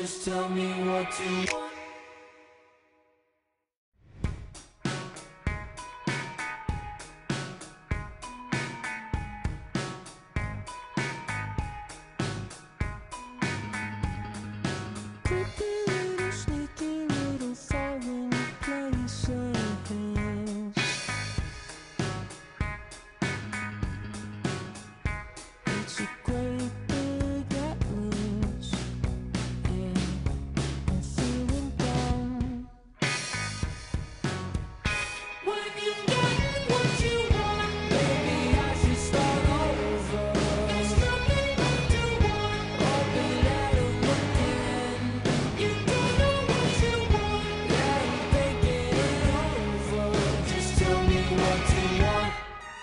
Just tell me what you want. Creepy little, sneaky little foreign places. It's a great big atlas, and I'm feeling down. When you get what you want, maybe I should start over. There's nothing left to want, open that up again. You don't know what you want, yeah, I'm thinking it over. Just tell me what you want.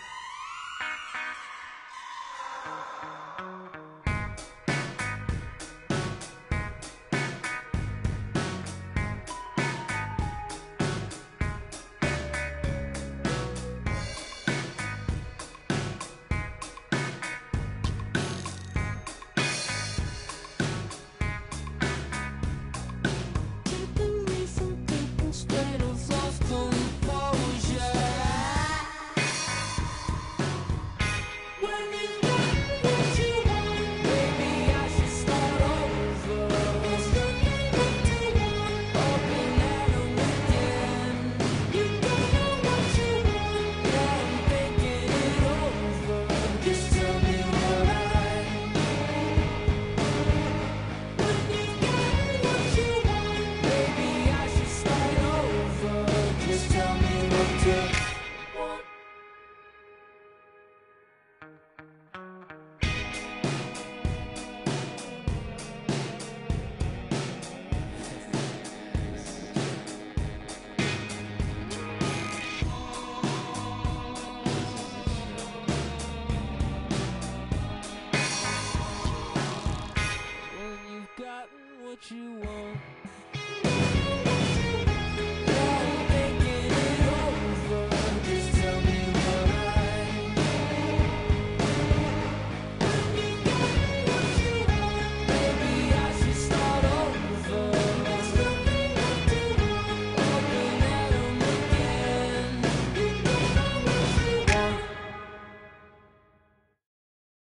Keeping me from keeping straight of lost composure. When you get what you want, maybe I should start over. There's nothing left to want, open that up again. You don't know what you want, yeah, I'm thinking it over. Just tell me what I. When you get what you want, maybe I should start over. Just tell me what you want. When you've gotten what you want.